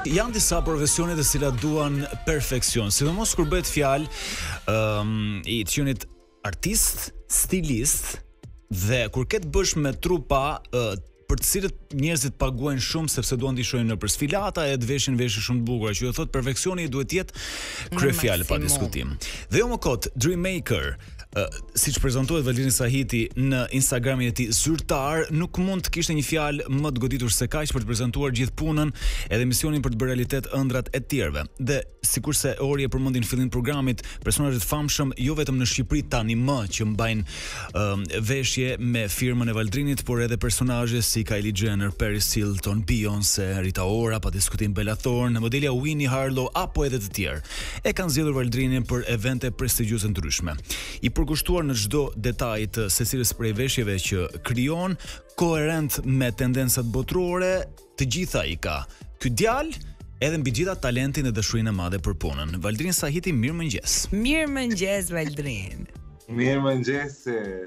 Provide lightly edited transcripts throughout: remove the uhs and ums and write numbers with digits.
Janë disa profesione të cilat duan perfekcion, sidomos kur bëhet fjalë i të qenit artist, stilist dhe kur ke të bësh me trupa për të cilët njerëzit paguajnë shumë sepse duan t'i shohin nëpër sfilata e të veshin veshje shumë të bukura, që do thotë perfeksioni duhet të jetë kryefjalë pa diskutim. Dhe jo më kot, Dreammaker, siç prezantohet Valdini Sahiti në Instagramin e tij zyrtar, nuk mund të kishte një fjalë më të goditur se kaq për të prezantuar gjithë punën edhe misionin për të bërë realitet ëndrat e tjerëve. Dhe sikurse Ori e përmendi në fillim të programit, personazhe të famshëm jo vetëm në Shqipëri tani më që mbajnë veshje me firmën e Valdrinit, por edhe personazhe si Kylie Jenner, Paris Hilton, Beyoncé, Rita Ora, pa diskutim Bella Thorne, modelja Winnie Harlow apo edhe të tjerë. E kanë zgjedhur Valdrinin për evente prestigjiose ndryshme. I përkushtuar në çdo detaj të secilës prej veshjeve që krijon, koherent me tendencat botërore, të gjitha i ka. Ky djalë edhe mbi gjitha talentin dhe dashurinë e madhe për punën. Valdrin Sahiti, mirëmëngjes. Mirëmëngjes Valdrin. Mirëmëngjes.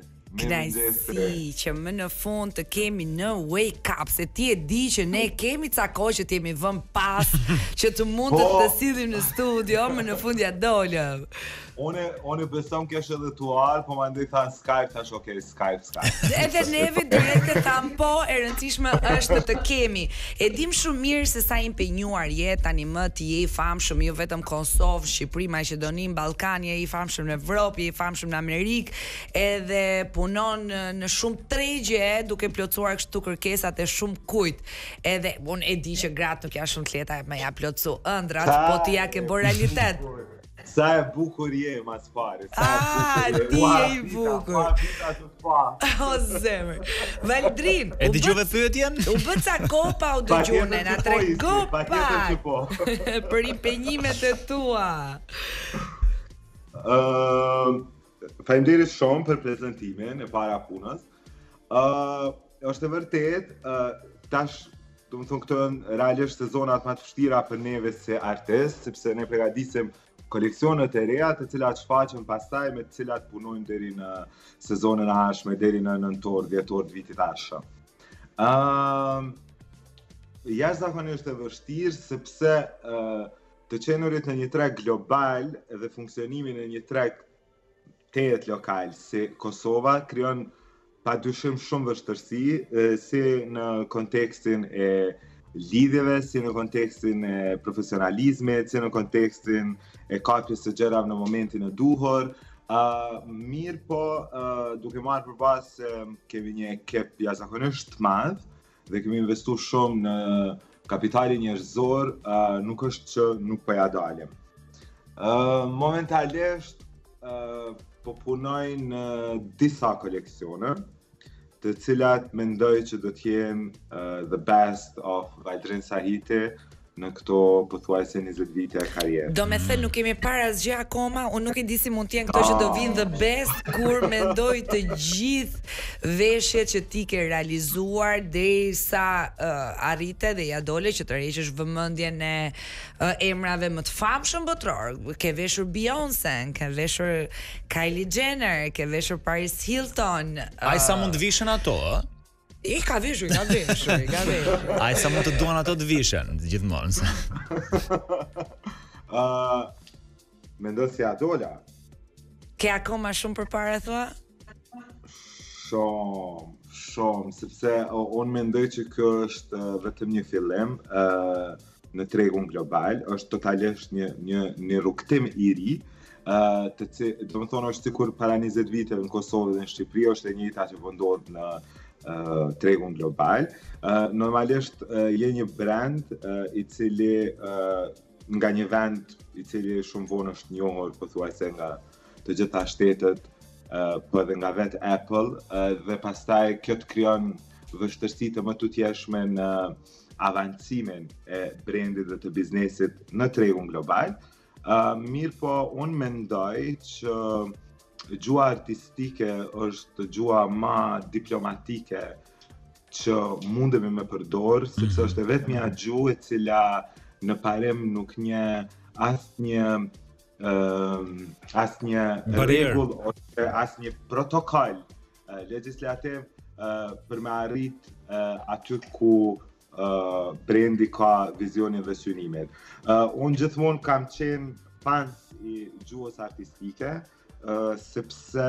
Knajsi që më në fund të kemi në wake up, se ti e di që ne kemi ca kohë që t'jemi vën pas që të mund të sillim në studio, më në fund ja dolëm. Unë besoj që është edhe tuar, po më ndih than Skype, thash okay, Skype. Edhe neve direkt e tham po, e rëndësishme është të kemi. E dim shumë mirë se sa impenjuar je tani më ti je i famshëm jo vetëm Kosovë, Shqipëri, Maqedoni, Ballkan, je i famshëm në Evropë, je i famshëm në Amerikë, edhe punon në shumë tregje duke plotësuar kështu kërkesat e shumë kujt. Edhe unë e di që gratë nuk janë shumë të lehta me ja plotësu ëndrat, po ti ja ke bërë realitet. Sa e bukur je mas pare. Ti je i bukur. O zemër. Valdrin, e dëgjove pyetjen? U bë ca kopa u dëgjone, na trego pak. Për impenjimet e tua. Faleminderit shumë për prezantimin e para punës. Është e vërtet, tash do të thonë këto janë realisht sezonat më të vështira për neve si artist, sepse ne përgatisim koleksionet e reja të cilat shfaqen pastaj me të cilat punojmë deri në sezonën e ardhshme, deri në nëntor, dhjetor të vitit ardhshëm. Jashtëzakonisht e vështirë sepse të qenurit në një treg global dhe funksionimin e një treg të jetë lokal si Kosova krijon padyshim shumë vështirësi si në kontekstin e lidhjeve, si në kontekstin e profesionalizmit, si në kontekstin e kapjes së gjërave në momentin e duhur. Mirë po, duke marrë përbas se kemi një ekip jashtëzakonisht të madh dhe kemi investuar shumë në kapitalin njerëzor, nuk është që nuk po ja dalim. Momentalisht po punoj në disa koleksione, të cilat mendoj që do të jenë the best of Valdrin Sahiti në këto pothuajse 20 vite e karrierë. Do me thënë nuk kemi parë asgjë akoma, unë nuk e di si mund të jenë këto që do vinë the best kur mendoj të gjithë veshjet që ti ke realizuar derisa arrite dhe ja dole që të rreqësh vëmendjen e emrave më të famshëm botror. Ke veshur Beyoncé, ke veshur Kylie Jenner, ke veshur Paris Hilton. Ai sa mund të vishën ato, ë? I ka veshur. Ai sa mund të duan ato të vishen, gjithmonë. Mendoj si adola. Ke akoma shumë përpara thua? Shumë, sepse unë mendoj që kjo është vetëm një fillim në tregun global, është totalisht një rrugtim i ri. Do të thonë është sikur para 20 viteve në Kosovë dhe në Shqipëri është e njëjta që po ndodh në tregun global. Normalisht je një brand i cili nga një vend i cili shumë vonë është njohur pothuajse nga të gjitha shtetet, po edhe nga vetë Apple, dhe pastaj kjo të krijon vështirësi të më tutjeshme në avancimin e brandit dhe të biznesit në tregun global. Mirë po, unë mendoj që gjua artistike është gjua ma diplomatike që mundemi me përdor, sepse është e vetmja gjuhë e cila në parim nuk një asnjë rregull ose asnjë protokoll legjislativ për me arrit aty ku brendi ka vizionin dhe synimet. Unë gjithmonë kam qenë fans I gjuhës artistike, sepse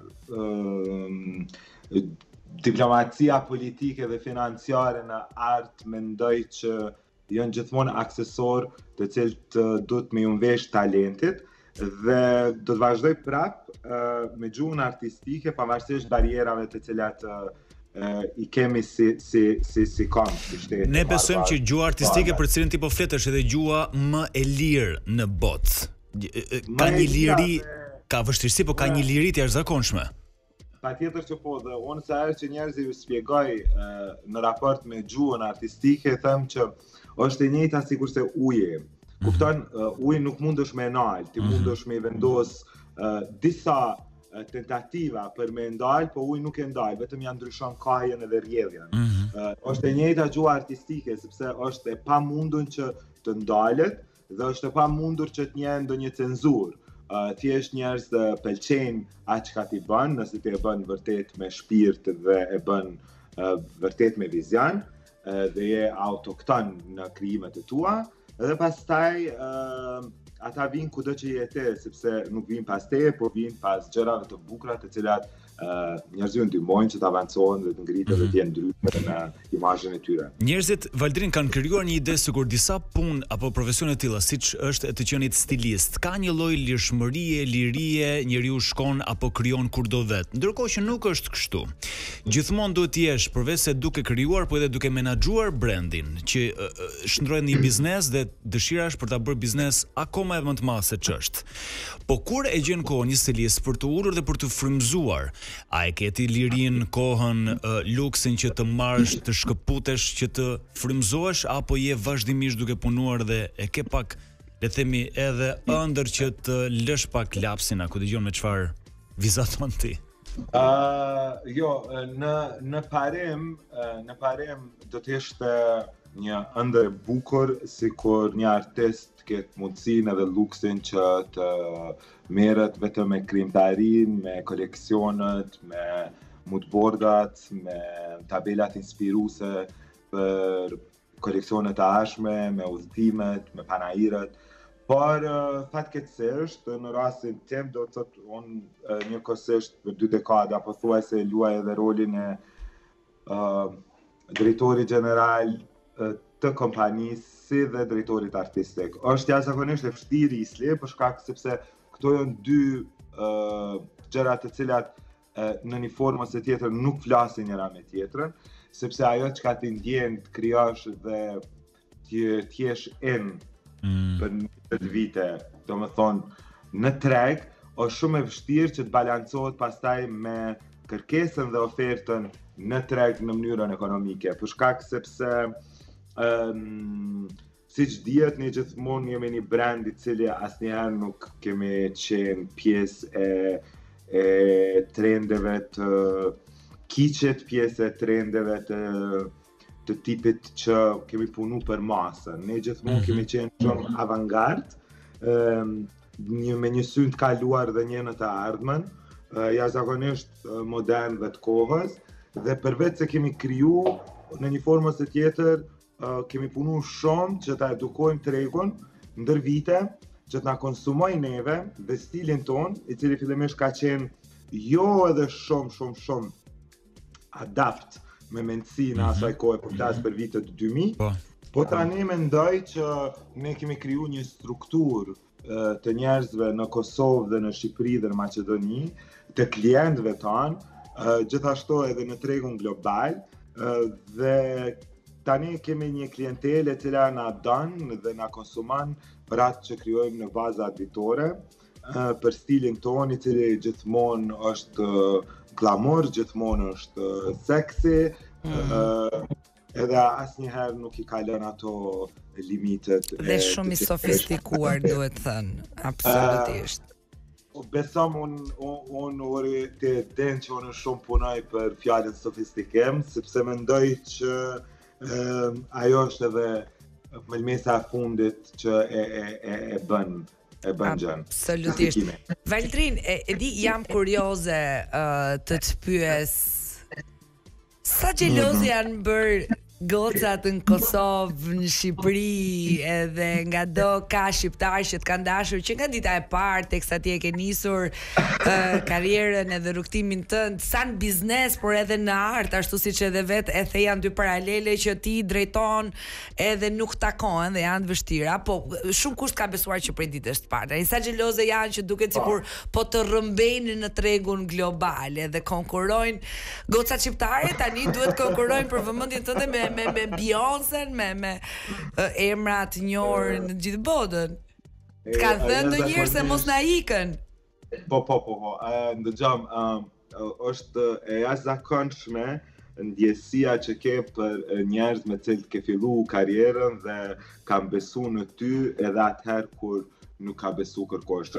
diplomacia politike dhe financiare në art mendoj që janë gjithmonë aksesor të cilët duhet me ju vesh talentit dhe do të vazhdoj prap me gjuhën artistike pavarësisht barierave të cilat I kemi si kom, si shtetë. Ne besojmë që gjuha artistike për cilën ti po flet është edhe gjuha më e lirë në botë. Ka një liri, ka vështirësi, po ka një liri të jashtëzakonshme. Patjetër që po, dhe unë sa herë që njerëzit ju shpjegoj në raport me gjuhën artistike, them që është e njëjta sikurse uji. Kupton, uji nuk mundesh me nal, ti mundesh me vendos disa tentativa për me ndal, po uji nuk e ndal, vetëm ja ndryshon kahjen edhe rrjedhjen. Është e njëjta gjuha artistike, sepse është e pamundur që të ndalet dhe është e pamundur që të njeh ndonjë cenzurë. Thjesht njerëz të pëlqejnë atë çka ti bën, nëse ti e bën vërtet me shpirt dhe e bën vërtet me vizion, dhe je autokton në krijimet e tua, dhe pastaj ata vinë kudo që jete, sepse nuk vinë pas teje, po vinë pas gjërave të bukura të cilat njerëzit ju ndihmojnë që të avancojnë dhe të ngriten dhe të jenë ndryshe në imazhin e tyre. Njerëzit Valdrin kanë krijuar një ide sikur disa punë apo profesione të tilla, siç është e të qenit stilist, ka një lloj lirshmërie, lirie, njeriu shkon apo krijon kur do vet. Ndërkohë që nuk është kështu. Gjithmonë duhet të jesh përveç se duke krijuar, po edhe duke menaxhuar brandin, që shndrohet në një biznes dhe dëshira është për ta bërë biznes akoma edhe më të madh se ç'është. Po kur e gjen kohën një stilist për të ulur dhe për të frymëzuar, a e ke ti lirin, kohën, luksin që të marrësh, të shkëputesh, që të frymëzohesh, apo je vazhdimisht duke punuar dhe e ke pak, le të themi, edhe ëndër që të lësh pak lapsin, ku dëgjon me çfarë vizaton ti? Jo, në parim do të ishte një ëndër e bukur, sikur një artist ketë mundësinë edhe luksin që të merret vetëm me krijimtarin, me koleksionet, me moodboardat, me tabelat inspiruese për koleksionet të ashme, me udhëtimet, me panajiret. Por fatkeqësisht në rastin tim do të thotë unë njëkohësisht për 2 dekada pothuajse luaj edhe rolin e drejtorit general të kompanisë si dhe drejtorit artistik. Është jashtëzakonisht e vështirë isli për shkak sepse këto janë 2 gjëra të cilat në një formë ose tjetër nuk flasin njëra me tjetrën, sepse ajo çka ti ndjen të krijosh dhe të jesh për 20 vite, domethënë në treg, është shumë e vështirë që të balancohet pastaj me kërkesën dhe ofertën në treg në mënyrën ekonomike, për shkak sepse siç dihet, ne gjithmonë jemi një brand I cili asnjëherë nuk kemi qenë pjesë e trendeve të kiçet, pjesë e trendeve të tipit që kemi punu për masën. Ne gjithmonë kemi qenë shumë avantgard, me një syn të kaluar dhe një në të ardhmen, jashtëzakonisht modern dhe të kohës, dhe përveç se kemi kriju në një formë ose tjetër, kemi punu shumë që ta edukojmë tregun ndër vite, që të na konsumojnë neve dhe stilin ton, I cili fillimisht ka qenë jo edhe shumë adapt me mendsinë asaj kohe, por flas për vitet 2000. Po tani mendoj që ne kemi kriju një strukturë të njerëzve në Kosovë dhe në Shqipëri dhe në Maqedoni, të klientëve tanë, gjithashtu edhe në tregun global, dhe tani kemi një klientelë e cila na don dhe na konsumon për atë që krijojmë në baza auditore, për stilin ton I cili gjithmonë është glamour, gjithmonë është seksi, edhe asnjëherë nuk I ka lënë ato limitet. Dhe shumë I sofistikuar, duhet thënë, absolutisht. Besëm unë ori të den që unë shumë punoj për fjalën sofistikim, sepse mendoj që ajo është edhe mëlmesa e fundit që e bën gjën. Absolutisht. Valdrin, e di jam kurioze të pyes sa xhelozi janë bërë gocat në Kosovë, në Shqipëri, edhe nga do ka shqiptarë që të kanë dashur që nga dita e parë teksa ti e ke nisur karrierën edhe rrugtimin tënd, sa në biznes, por edhe në art, ashtu siç edhe vetë e the janë dy paralele që ti drejton edhe nuk takohen dhe janë të vështira, po shumë kusht ka besuar që prej ditës të parë. Sa xheloze janë që duket sikur po të rrëmbejnë në tregun global edhe konkurrojnë gocat shqiptare tani duhet konkurrojnë për vëmendjen tënde me Beyoncé, me emra të njohur në gjithë botën. Ka thënë ndonjëherë se mos na ikën. Po. Ndëgjom, është e jashtëzakonshme ndjesia që ke për njerëz me cilët ke fillu karrierën dhe kanë besu në ty edhe atëherë kur nuk ka besu kërkosh.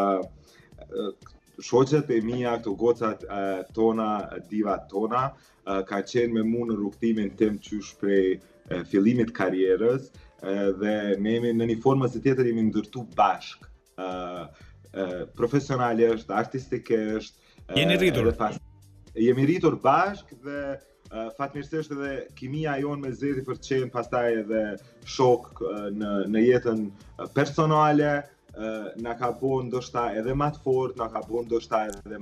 Shoqet e mia, këto gocat tona, divat tona, ka qenë me mu në rrugtimin tim qysh prej fillimit karrierës dhe ne jemi në një formë ose tjetër jemi ndërtu bashk. Profesionalisht, artistikisht. Jeni rritur. Jemi rritur bashk dhe fatmirësisht edhe kimia jonë me Zeti për të qenë pastaj edhe shok në jetën personale. Na ka bo ndoshta edhe ma të fort, na ka bo ndoshta edhe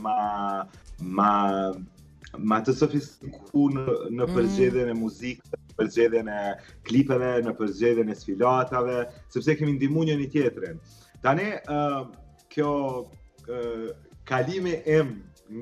ma të sofistiku në përzgjedhjen e muzikës, në përzgjedhjen e klipeve, në përzgjedhjen e sfilatave, sepse kemi ndihmuar njëri tjetrin. Tani kjo kalimi im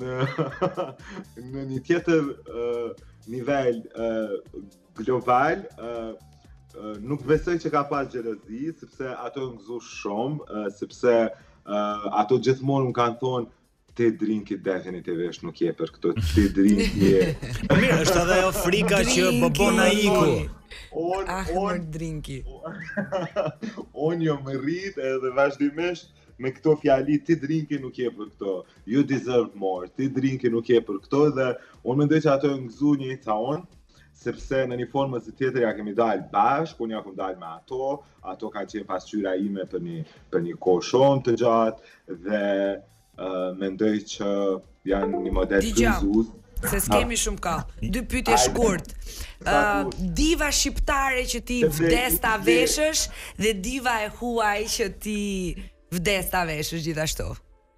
në një tjetër nivel global nuk besoj që ka pas xhelozi, sepse ato më gëzu shumë, sepse ato gjithmonë më kanë thonë ti drinki definitivisht nuk je për këto, ti drinki je. Mirë, është edhe ajo frika që bëbon ai iku. Mër drinki. Unë jo më rrit edhe vazhdimisht me këto fjali ti drinki nuk je për këto, you deserve more, ti drinki nuk je për këto dhe unë mendoj që ato më gëzu një ca unë, sepse në një formë të tjetër ja kemi dalë bashkë, unë ja kam dalë me ato kanë qenë pasqyra ime për një kohë shumë të gjatë dhe mendoj që janë një model kryzues. Se s'kemi shumë kohë. 2 pyetje shkurt. Diva shqiptare që ti vdes ta veshësh dhe diva e huaj që ti vdes ta veshësh gjithashtu.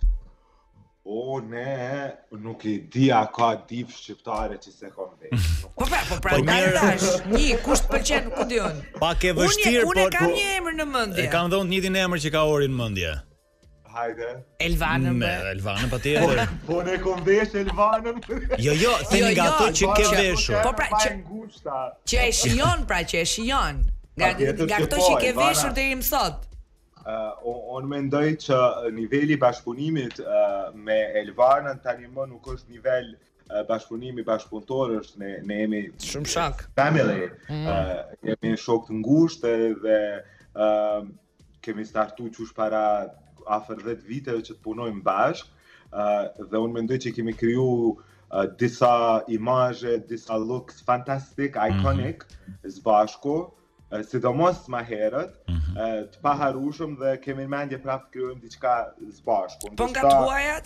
Ne nuk i di a ka div shqiptare që se kom vesh. Po pra, një kusht pëlqen, ku di unë. Pak e vështirë, unë kam një emër në mendje. E kam dhënë të njëjtin emër që ka Ori në mendje. Hajde. Elvanën. Elvanën patjetër. Po ne kom vesh Elvanën. Jo, themi nga ato që ke veshur. Po pra, që e shijon, që e shijon. Nga këto që ke veshur deri më sot. Unë mendoj që niveli bashkëpunimit me Elvanën tani më nuk është nivel bashkëpunimi bashkëpunëtor, është ne jemi shumë shok. Family. Jemi shok të ngushtë dhe kemi startu qysh para afër 10 viteve që të punojmë bashkë dhe unë mendoj që kemi kriju disa imazhe, disa looks fantastic, iconic së bashku. Sidomos ma herët, të paharueshëm dhe kemi në mendje prapë të krijojmë diçka së bashku. Po nga të huajat?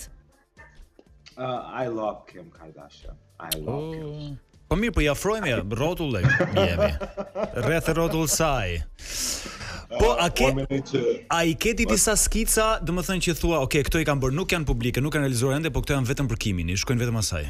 I love Kim Kardashian. I love Kim. Po mirë, po i afrojmë rrotull jemi. Rreth rrotull saj. Po a i ke disa skica, domethënë që thua, okay, këto i kanë bërë, nuk janë publike, nuk kanë realizuar ende, po këto janë vetëm për Kimin, i shkojnë vetëm asaj.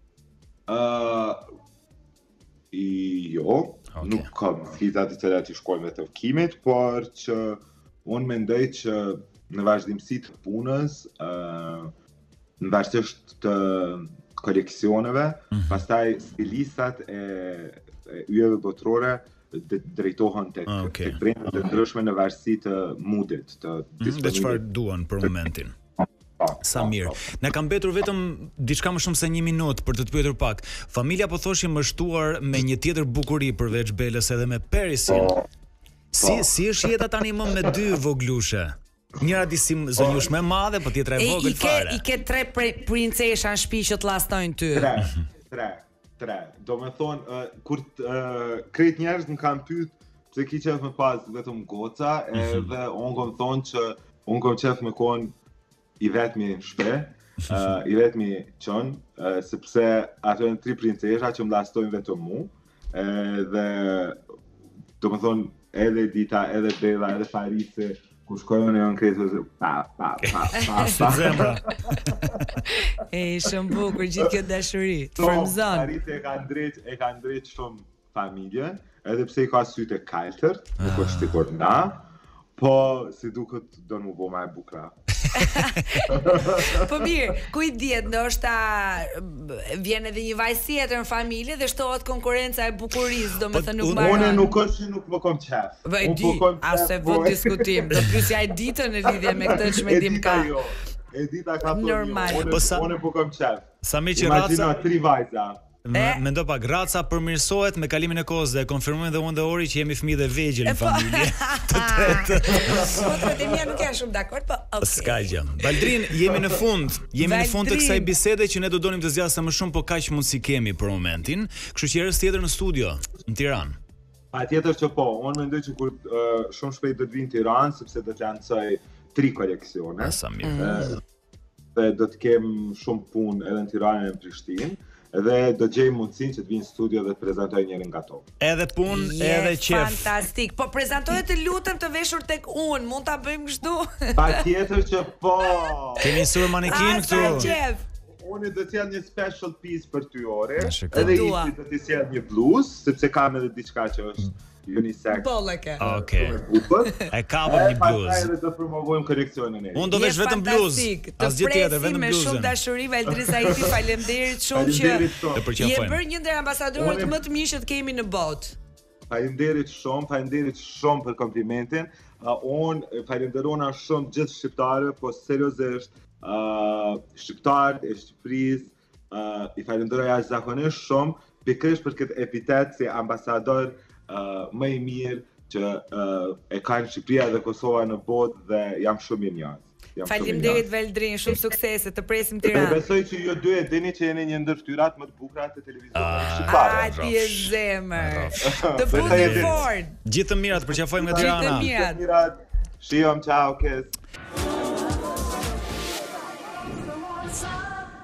Jo. Okay. Nuk kam skicat të cilat i shkojnë vetëm Kimit, por që unë mendoj që në vazhdimsi të punës, në vazhdimisht të koleksioneve, pastaj stilistat e yjeve botërore drejtohen tek brendat e ndryshme në varësi të moodit, të dhe çfarë duan për momentin. Sa mirë. Na ka mbetur vetëm diçka më shumë se 1 minutë për të të pyetur pak. Familja po thoshim mështuar me një tjetër bukuri përveç Belës edhe me Perisin. Si është jeta tani më me 2 voglushe? Njëra di si zonjush më e madhe, po tjetra e vogël fare. I ke 3 princesha në shtëpi që të llastojnë ty. 3. Do me thonë, kur krejt njerëz më kanë pyet pse ki qef me pas vetëm goca, edhe unë kom thonë që unë kom qef me konë i vetmi shpe, i vetmi qënë, sepse ato janë 3 princesha që më lastojnë vetëm mu, Dhe do më thonë edhe Dita, edhe Bella, edhe Farise, ku shkojnë në janë kretë, pa. Zemra. Shumë bukur gjithë kjo dashuri. Frymëzon. Farise e ka ndrejt shumë familjen, edhe pse i ka sytë e kaltër, nuk është sikur na, po si duket do më bo më e bukra. Po mirë, ku i diet, ndoshta vjen edhe një vajzë tjetër në familje dhe shtohet konkurenca e bukurisë, domethënë nuk mbaron. Unë nuk është që nuk më kom qef. Ase vë diskutim. Do pyesja e Ditën në lidhje me këtë çmendim ka. Edita ka thonë. Normal. Unë po kom qef. Sa më që raca. Imagjino 3 vajza. Mendo pak, raca përmirësohet me kalimin e kohës dhe konfirmojmë dhe unë dhe Ori që jemi fëmijë dhe vegjël në familje. Të tretë. Po tretë mia nuk janë shumë dakord, po okay. S'ka gjë. Valdrin, jemi në fund të kësaj bisede që ne do donim të zgjasë më shumë, po kaq mundsi kemi për momentin. Kështu që herës tjetër në studio në Tiranë. Patjetër që po, unë mendoj që kur shumë shpejt do të vinë në Tiranë sepse do të lancoj 3 koleksione. Sa mirë. Dhe do të kem shumë punë edhe në Tiranë e në Prishtinë. Edhe do gjej mundësinë që të vinë në studio dhe të prezantoj njërin nga to. Edhe punë, edhe qef. Fantastik. Po prezantoje të lutem të veshur tek unë, mund ta bëjmë kështu? Patjetër që po. Kemi sur manekin këtu. Unë do të jap një special piece për ty Ore. Edhe do të sjell një bluzë, sepse kam edhe diçka që është unisex. Bolleke. Okej. E kapëm një bluzë. Edhe do promovojmë koleksionin e. Unë do vesh vetëm bluzë. Asgjë tjetër, vetëm bluzën. Me shumë dashuri Valdri Saiti, faleminderit shumë që je bërë një ndër ambasadorët më të mirë që kemi në botë. Faleminderit shumë për komplimentin. Unë falenderona shumë gjithë shqiptarë, po seriozisht shqiptarët e Shqipërisë i falenderoj jashtëzakonisht shumë pikërisht për këtë epitet si ambasador më i mirë që e kanë Shqipëria dhe Kosova në botë dhe jam shumë i njohur. Faleminderit Valdrin, shumë suksese, të presim Tiranë. Besoj që ju dy e dini që jeni një ndër fytyrat më të bukura të televizionit shqiptar. Ti je zemër. Të bukur fort. Gjithë të mirat, përqafojmë nga Tirana. Gjithë të mirat. Shiom, ciao, kes.